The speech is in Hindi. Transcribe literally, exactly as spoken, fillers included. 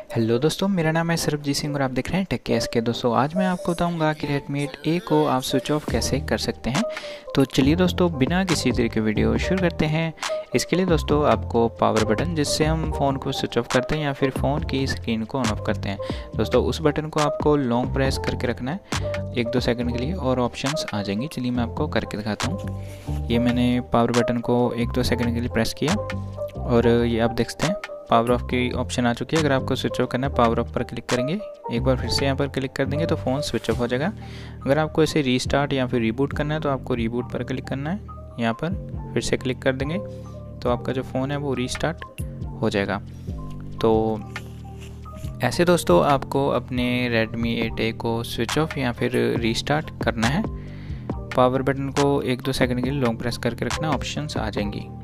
हेलो दोस्तों, मेरा नाम है सरबजीत सिंह और आप देख रहे हैं टेक केएस के। दोस्तों आज मैं आपको बताऊंगा कि रेडमी एट ए को आप स्विच ऑफ कैसे कर सकते हैं। तो चलिए दोस्तों, बिना किसी तरह के वीडियो शुरू करते हैं। इसके लिए दोस्तों आपको पावर बटन, जिससे हम फ़ोन को स्विच ऑफ करते हैं या फिर फ़ोन की स्क्रीन को ऑन ऑफ करते हैं, दोस्तों उस बटन को आपको लॉन्ग प्रेस करके रखना है एक दो सेकंड के लिए और ऑप्शंस आ जाएंगी। चलिए मैं आपको करके दिखाता हूँ। ये मैंने पावर बटन को एक दो सेकंड के लिए प्रेस किया और ये आप देख सकते हैं पावर ऑफ की ऑप्शन आ चुकी है। अगर आपको स्विच ऑफ करना है, पावर ऑफ पर क्लिक करेंगे, एक बार फिर से यहाँ पर क्लिक कर देंगे तो फ़ोन स्विच ऑफ हो जाएगा। अगर आपको इसे रीस्टार्ट या फिर रीबूट करना है तो आपको रीबूट पर क्लिक करना है, यहाँ पर फिर से क्लिक कर देंगे तो आपका जो फ़ोन है वो रीस्टार्ट हो जाएगा। तो ऐसे दोस्तों आपको अपने रेडमी एट ए को स्विच ऑफ या फिर रीस्टार्ट करना है। पावर बटन को एक दो सेकंड के लिए लॉन्ग प्रेस करके रखना, ऑप्शंस आ जाएंगी।